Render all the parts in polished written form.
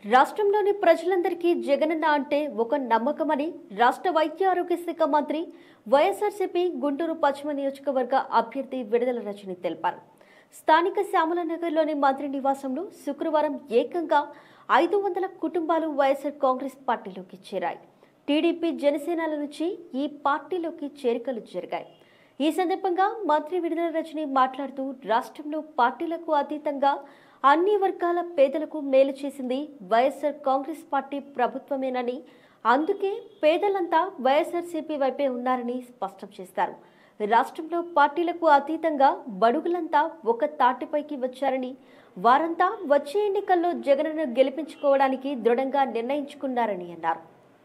రాష్ట్రంలోని ప్రజలందరికీ జగనన్న అంటే ఒక నమ్మకమని రాష్ట్ర వైద్య ఆరోగ్య శాఖ మంత్రి వైఎస్ఆర్సీపీ గుంటూరు పశ్చిమ నియోజకవర్గ అభ్యర్థి విడుదల రజని తెలిపారు. స్థానిక శ్యామలనగర్లోని మంత్రి నివాసంలో శుక్రవారం ఏకంగా 500 కుటుంబాలు వైఎస్ఆర్ కాంగ్రెస్ పార్టీలోకి చేరాయి. టీడీపీ జనసేనల నుంచి ఈ పార్టీలోకి చేరికలు జరిగాయి. ఈ సందర్భంగా మంత్రి విడుదల రజని మాట్లాడుతూ రాష్ట్రంలో పార్టీలకు అతీతంగా అన్ని వర్గాల పేదలకు మేలు చేసింది వైఎస్ఆర్ కాంగ్రెస్ పార్టీ ప్రభుత్వమేనని, అందుకే పేదలంతా వైఎస్ఆర్సీపీ వైపే ఉన్నారని స్పష్టం చేశారు. రాష్ట్రంలో పార్టీలకు అతీతంగా బడుగులంతా ఒక తాటిపైకి వచ్చారని, వారంతా వచ్చే ఎన్నికల్లో జగన్ను గెలిపించుకోవడానికి దృఢంగా నిర్ణయించుకున్నారని అన్నారు.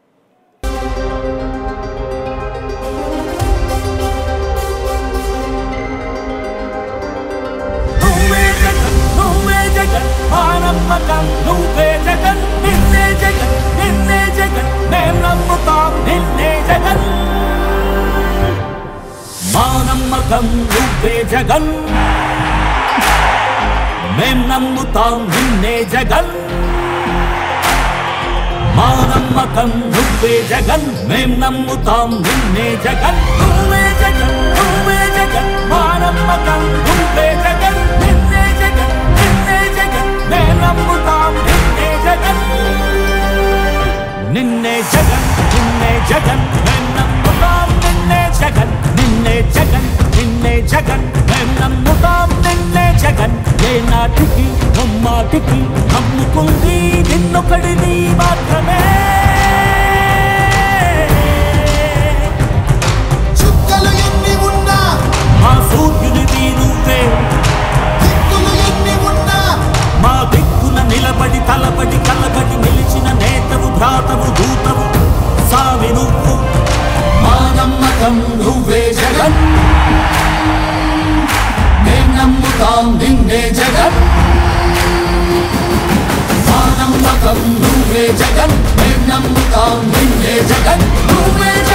జగన్ మేం నమ్ముతాం నిన్నే జగన్, మా నమ్మకం నువ్వే జగన్, మేం నమ్ముతాం నిన్నే జగన్, నువ్వే జగన్, నువ్వే జగన్, మా నమ్మకం నువ్వే జగన్, నిన్నే జగన్, నిన్నే జగన్, మేం నమ్ముతాం నిన్నే జగన్, నిన్నే జగన్, నిన్నే జగన్, మేం నమ్ముతాం నిన్నే జగన్, నిన్నే జగన్, నిన్నే జగన్, మేం నమ్ముతాం నిన్నే జగన్. ఏ నాటికి ముమ్మాటికి నమ్ముకుంది నిన్నొకడిని మాత్రమే. చుక్కలు ఎన్ని ఉన్నా మా సూర్యునిది నువ్వే, దిక్కులు ఎన్ని ఉన్నా మా దిక్కున నిలబడి తలబడి కలబడి నిలిచిన నేతవు, భ్రాతవు, దూతవు, సావి నువ్వు. మా నమ్మకం నువ్వే జగన్, మేం నమ్ముతాం నిన్నే జగన్, మా నమ్మకం నువ్వే జగన్, మేం నమ్ముతాం నిన్నే జగన్, నువ్వే